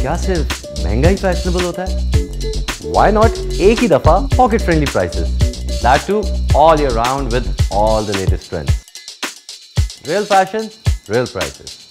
क्या सिर्फ महंगा ही फैशनेबल होता है? Why not एक ही दफा pocket friendly prices? That too all year round with all the latest trends. Real fashion, real prices.